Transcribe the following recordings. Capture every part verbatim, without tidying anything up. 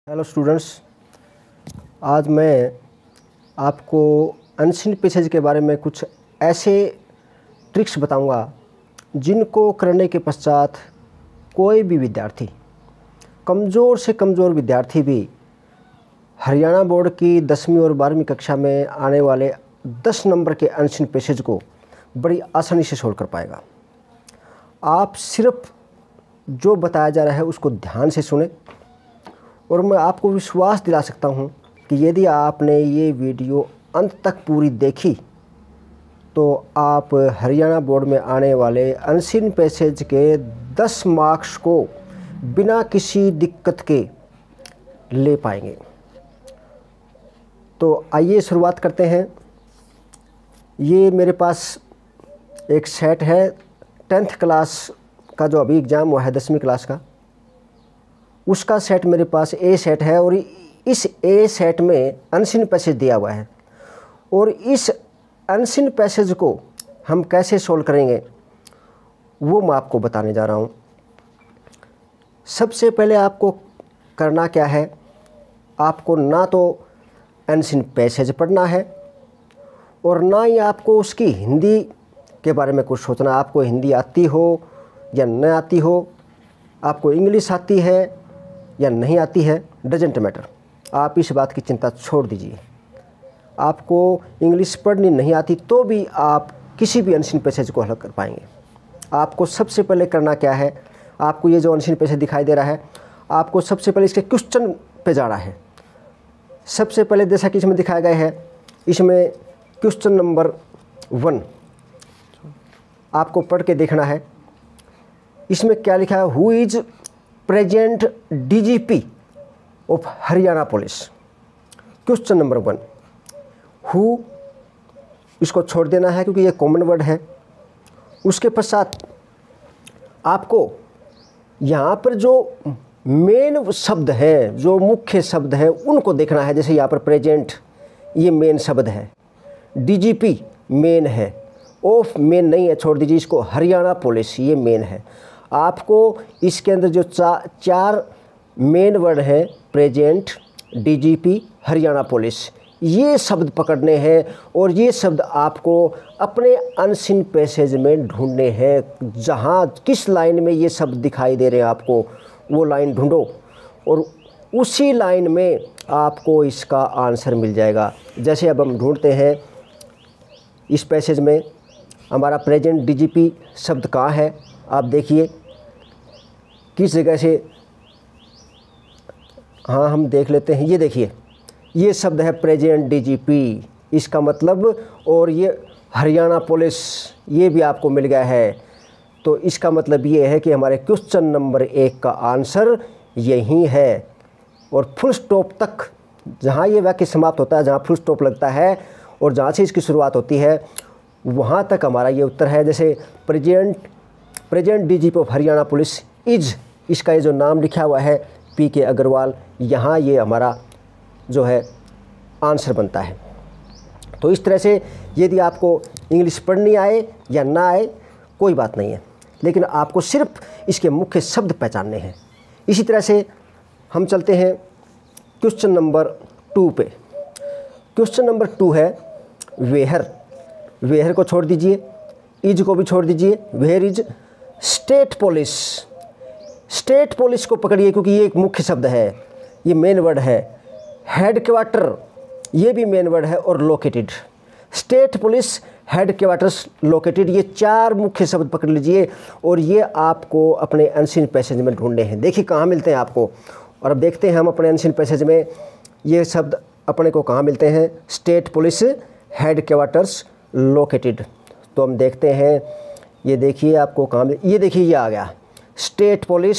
Hello students, आज मैं आपको अनसीन पैसेज के बारे में कुछ ऐसे ट्रिक्स बताऊंगा जिनको करने के पश्चात कोई भी विद्यार्थी, कमज़ोर से कमज़ोर विद्यार्थी भी हरियाणा बोर्ड की दसवीं और बारहवीं कक्षा में आने वाले दस नंबर के अनसीन पैसेज को बड़ी आसानी से सोल्व कर पाएगा। आप सिर्फ जो बताया जा रहा है उसको ध्यान से सुने और मैं आपको विश्वास दिला सकता हूं कि यदि आपने ये वीडियो अंत तक पूरी देखी तो आप हरियाणा बोर्ड में आने वाले अनसीन पैसेज के दस मार्क्स को बिना किसी दिक्कत के ले पाएंगे। तो आइए शुरुआत करते हैं। ये मेरे पास एक सेट है टेंथ क्लास का, जो अभी एग्ज़ाम हुआ है दसवीं क्लास का, उसका सेट मेरे पास ए सेट है और इस ए सेट में अनसीन पैसेज दिया हुआ है और इस अनसीन पैसेज को हम कैसे सोल्व करेंगे वो मैं आपको बताने जा रहा हूँ। सबसे पहले आपको करना क्या है, आपको ना तो अनसीन पैसेज पढ़ना है और ना ही आपको उसकी हिंदी के बारे में कुछ सोचना। आपको हिंदी आती हो या न आती हो, आपको इंग्लिश आती है या नहीं आती है, डजेंट मैटर, आप इस बात की चिंता छोड़ दीजिए। आपको इंग्लिश पढ़नी नहीं आती तो भी आप किसी भी अनसीन पैसेज को हल कर पाएंगे। आपको सबसे पहले करना क्या है, आपको ये जो अनसीन पैसेज दिखाई दे रहा है, आपको सबसे पहले इसके क्वेश्चन पे जाना है। सबसे पहले जैसा कि इसमें दिखाया गया है, इसमें क्वेश्चन नंबर वन आपको पढ़ के देखना है। इसमें क्या लिखा है, who is present DGP of Haryana police. Question number one, who, इसको छोड़ देना है क्योंकि ये कॉमन वर्ड है। उसके पश्चात आपको यहाँ पर जो मेन शब्द है, जो मुख्य शब्द है, उनको देखना है। जैसे यहाँ पर प्रेजेंट, ये मेन शब्द है, डीजीपी मेन है, ऑफ मेन नहीं है, छोड़ दीजिए इसको, हरियाणा पुलिस ये मेन है। आपको इसके अंदर जो चा, चार मेन वर्ड हैं, प्रेजेंट, डीजीपी, हरियाणा पुलिस, ये शब्द पकड़ने हैं और ये शब्द आपको अपने अनसीन पैसेज में ढूंढने हैं। जहाँ किस लाइन में ये शब्द दिखाई दे रहे हैं आपको, वो लाइन ढूंढो और उसी लाइन में आपको इसका आंसर मिल जाएगा। जैसे अब हम ढूंढते हैं इस पैसेज में हमारा प्रेजेंट डीजीपी शब्द कहाँ है, आप देखिए किस जगह से, हाँ हम देख लेते हैं। ये देखिए, ये शब्द है प्रेजेंट डीजीपी, इसका मतलब, और ये हरियाणा पुलिस, ये भी आपको मिल गया है। तो इसका मतलब ये है कि हमारे क्वेश्चन नंबर एक का आंसर यही है। और फुल स्टॉप तक, जहाँ ये वाक्य समाप्त होता है, जहाँ फुल स्टॉप लगता है और जहाँ से इसकी शुरुआत होती है, वहाँ तक हमारा ये उत्तर है। जैसे present present DGP of Haryana police is, इसका ये जो नाम लिखा हुआ है पी के अग्रवाल, यहाँ ये हमारा जो है आंसर बनता है। तो इस तरह से यदि आपको इंग्लिश पढ़नी आए या ना आए कोई बात नहीं है, लेकिन आपको सिर्फ इसके मुख्य शब्द पहचानने हैं। इसी तरह से हम चलते हैं क्वेश्चन नंबर टू पे। क्वेश्चन नंबर टू है वेयर। वेयर को छोड़ दीजिए, इज को भी छोड़ दीजिए। Where is state police. State police को पकड़िए क्योंकि ये एक मुख्य शब्द है, ये मेन वर्ड है। हेड क्वार्टर, ये भी मेन वर्ड है, और located. State police, headquarters, located, ये चार मुख्य शब्द पकड़ लीजिए और ये आपको अपने अनसीन पैसेज में ढूंढने हैं। देखिए कहाँ मिलते हैं आपको, और अब देखते हैं हम अपने अनसीन पैसेज में ये शब्द अपने को कहाँ मिलते हैं। State police, headquarters, located. तो हम देखते हैं, ये देखिए आपको कहाँ, ये देखिए ये आ गया, state police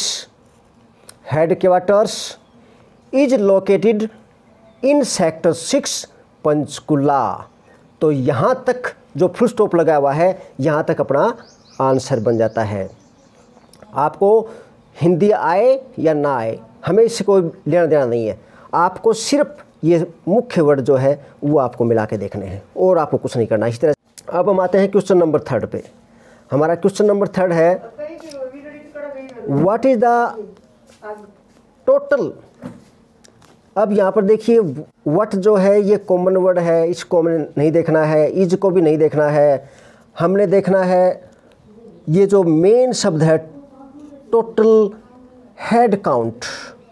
headquarters is located in sector six Panchkula. तो यहाँ तक जो फुल स्टॉप लगा हुआ है, यहाँ तक अपना आंसर बन जाता है। आपको हिंदी आए या ना आए, हमें इससे कोई लेना देना नहीं है। आपको सिर्फ ये मुख्य वर्ड जो है वो आपको मिला के देखने हैं और आपको कुछ नहीं करना। इस तरह अब हम आते हैं क्वेश्चन नंबर थर्ड पे। हमारा क्वेश्चन नंबर थर्ड है, व्हाट इज द टोटल अब यहाँ पर देखिए व्हाट जो है ये कॉमन वर्ड है, इसको हमें नहीं देखना है, इज को भी नहीं देखना है, हमने देखना है ये जो मेन शब्द है टोटल हेड काउंट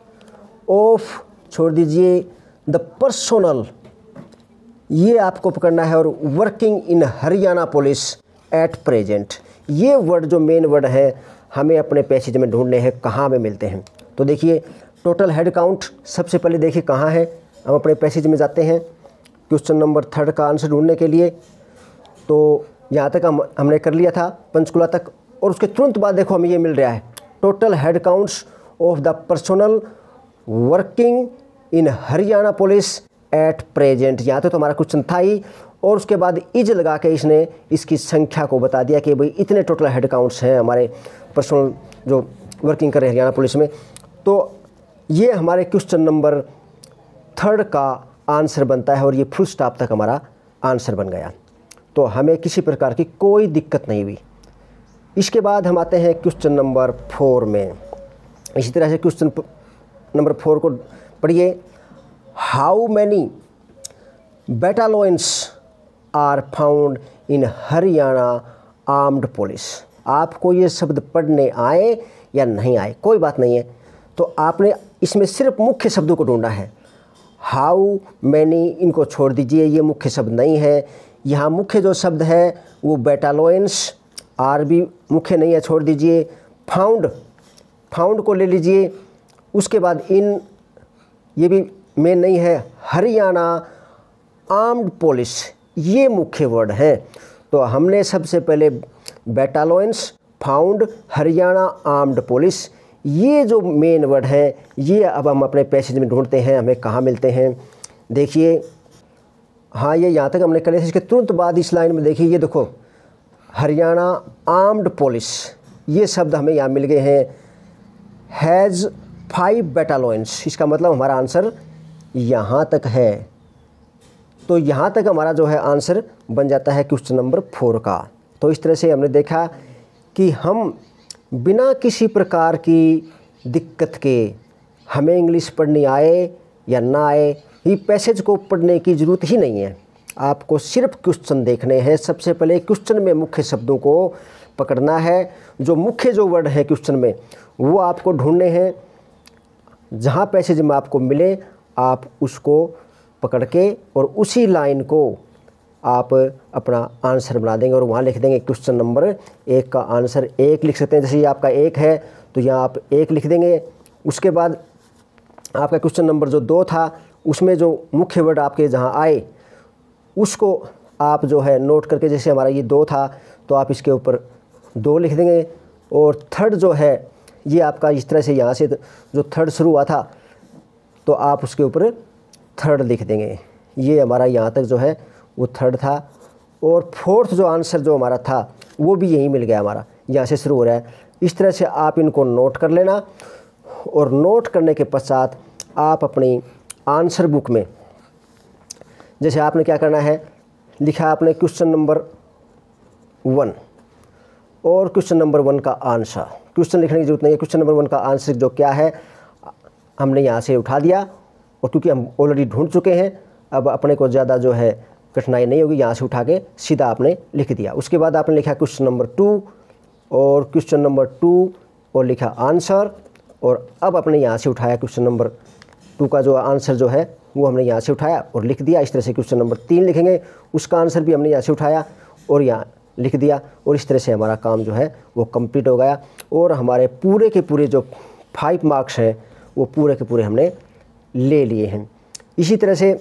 ऑफ, छोड़ दीजिए द पर्सनल, ये आपको पकड़ना है, और working in Haryana police at present, ये वर्ड जो मेन वर्ड है हमें अपने पैसेज में ढूंढने हैं, कहाँ में मिलते हैं। तो देखिए टोटल हेड काउंट सबसे पहले देखिए कहाँ है, हम अपने पैसेज में जाते हैं क्वेश्चन नंबर थर्ड का आंसर ढूंढने के लिए। तो यहाँ तक हम हमने कर लिया था पंचकुला तक, और उसके तुरंत बाद देखो हमें ये मिल रहा है total head counts of the personnel working in Haryana police at present. यहाँ तक तो हमारा क्वेश्चन था ही, और उसके बाद इज लगा के इसने इसकी संख्या को बता दिया कि भाई इतने टोटल हेड काउंट्स हैं हमारे पर्सनल जो वर्किंग कर रहे हैं हरियाणा पुलिस में। तो ये हमारे क्वेश्चन नंबर थर्ड का आंसर बनता है, और ये फुल स्टॉप तक हमारा आंसर बन गया। तो हमें किसी प्रकार की कोई दिक्कत नहीं हुई। इसके बाद हम आते हैं क्वेश्चन नंबर फोर में। इसी तरह से क्वेश्चन नंबर फोर को पढ़िए। How many battalions are found in Haryana armed police. आपको ये शब्द पढ़ने आए या नहीं आए कोई बात नहीं है, तो आपने इसमें सिर्फ मुख्य शब्दों को ढूंढना है। हाउ मैनी इनको छोड़ दीजिए, ये मुख्य शब्द नहीं है। यहाँ मुख्य जो शब्द है वो बैटालियंस, आर भी मुख्य नहीं है, छोड़ दीजिए। फाउंड, फाउंड को ले लीजिए। उसके बाद इन, ये भी मेन नहीं है। हरियाणा आर्म्ड पुलिस, ये मुख्य वर्ड है। तो हमने सबसे पहले battalions, found, Haryana armed police, ये जो मेन वर्ड है ये अब हम अपने पैसेज में ढूंढते हैं हमें कहाँ मिलते हैं। देखिए हाँ, ये यहाँ तक हमने कर लिया। इसके तुरंत बाद इस लाइन में देखिए, ये देखो हरियाणा आर्म्ड पुलिस, ये शब्द हमें यहाँ मिल गए हैं। हैज़ फाइव बैटालियंस, इसका मतलब हमारा आंसर यहाँ तक है। तो यहाँ तक हमारा जो है आंसर बन जाता है क्वेश्चन नंबर फोर का। तो इस तरह से हमने देखा कि हम बिना किसी प्रकार की दिक्कत के, हमें इंग्लिश पढ़नी आए या ना आए, ये पैसेज को पढ़ने की ज़रूरत ही नहीं है। आपको सिर्फ क्वेश्चन देखने हैं। सबसे पहले क्वेश्चन में मुख्य शब्दों को पकड़ना है। जो मुख्य जो वर्ड है क्वेश्चन में वो आपको ढूंढने हैं। जहाँ पैसेज में आपको मिले आप उसको पकड़ के और उसी लाइन को आप अपना आंसर बना देंगे और वहाँ लिख देंगे क्वेश्चन नंबर एक का आंसर एक लिख सकते हैं। जैसे ये आपका एक है तो यहाँ आप एक लिख देंगे। उसके बाद आपका क्वेश्चन नंबर जो दो था उसमें जो मुख्य वर्ड आपके जहाँ आए उसको आप जो है नोट करके, जैसे हमारा ये दो था तो आप इसके ऊपर दो लिख देंगे। और थर्ड जो है ये आपका इस तरह से यहाँ से जो थर्ड शुरू हुआ था तो आप उसके ऊपर थर्ड लिख देंगे। ये हमारा यहाँ तक जो है वो थर्ड था। और फोर्थ जो आंसर जो हमारा था वो भी यहीं मिल गया, हमारा यहाँ से शुरू हो रहा है। इस तरह से आप इनको नोट कर लेना और नोट करने के पश्चात आप अपनी आंसर बुक में, जैसे आपने क्या करना है, लिखा आपने क्वेश्चन नंबर वन और क्वेश्चन नंबर वन का आंसर। क्वेश्चन लिखने की जरूरत नहीं है, क्वेश्चन नंबर वन का आंसर जो क्या है हमने यहाँ से उठा दिया। और क्योंकि हम ऑलरेडी ढूंढ चुके हैं अब अपने को ज़्यादा जो है कठिनाई नहीं होगी, यहाँ से उठा के सीधा आपने लिख दिया। उसके बाद आपने लिखा क्वेश्चन नंबर टू और क्वेश्चन नंबर टू और लिखा आंसर। और अब अपने यहाँ से उठाया क्वेश्चन नंबर टू का जो आंसर जो है वो हमने यहाँ से उठाया और लिख दिया। इस तरह से क्वेश्चन नंबर तीन लिखेंगे, उसका आंसर भी हमने यहाँ से उठाया और यहाँ लिख दिया। और इस तरह से हमारा काम जो है वो कंप्लीट हो गया और हमारे पूरे के पूरे जो फाइव मार्क्स हैं वो पूरे के पूरे हमने ले लिए हैं। इसी तरह से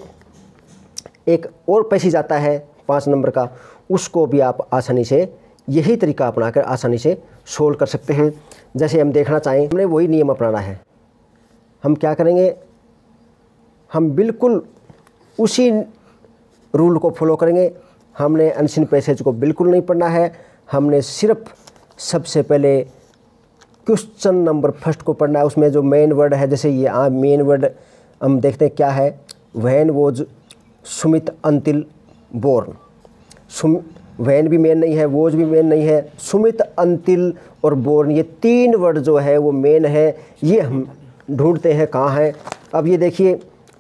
एक और पैसेज आता है पाँच नंबर का, उसको भी आप आसानी से यही तरीका अपनाकर आसानी से सोल्व कर सकते हैं। जैसे हम देखना चाहें, हमने वही नियम अपनाना है। हम क्या करेंगे, हम बिल्कुल उसी रूल को फॉलो करेंगे। हमने अनसीन पैसेज को बिल्कुल नहीं पढ़ना है, हमने सिर्फ सबसे पहले क्वेश्चन नंबर फर्स्ट को पढ़ना है। उसमें जो मेन वर्ड है, जैसे ये आ मेन वर्ड हम देखते हैं क्या है, when was Sumit Antil born. सुम वैन भी मेन नहीं है, वोज भी मेन नहीं है, सुमित अंतिल और बोर्न ये तीन वर्ड जो है वो मेन है। ये हम ढूंढते हैं कहाँ है। अब ये देखिए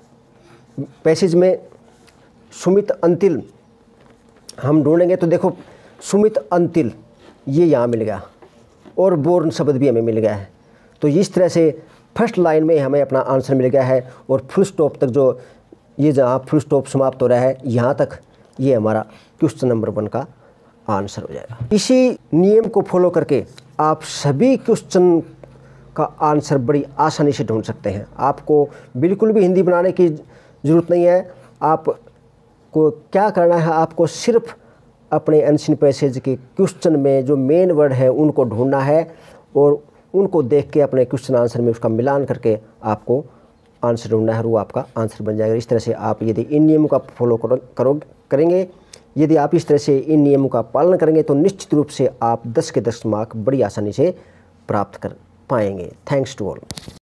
पैसेज में सुमित अंतिल हम ढूंढेंगे तो देखो सुमित अंतिल ये यहाँ मिल गया और बोर्न शब्द भी हमें मिल गया है। तो इस तरह से फर्स्ट लाइन में हमें अपना आंसर मिल गया है और फुल स्टॉप तक जो ये जहाँ फुल स्टॉप समाप्त हो रहा है यहाँ तक ये हमारा क्वेश्चन नंबर वन का आंसर हो जाएगा। इसी नियम को फॉलो करके आप सभी क्वेश्चन का आंसर बड़ी आसानी से ढूंढ सकते हैं। आपको बिल्कुल भी हिंदी बनाने की ज़रूरत नहीं है। आपको क्या करना है, आपको सिर्फ अपने अनसीन पैसेज के क्वेश्चन में जो मेन वर्ड है उनको ढूंढना है और उनको देख के अपने क्वेश्चन आंसर में उसका मिलान करके आपको आंसर ढूंढना है और वो आपका आंसर बन जाएगा। इस तरह से आप यदि इन नियमों का फॉलो करो करो करेंगे यदि आप इस तरह से इन नियमों का पालन करेंगे तो निश्चित रूप से आप दस के दस मार्क बड़ी आसानी से प्राप्त कर पाएंगे। Thanks to all.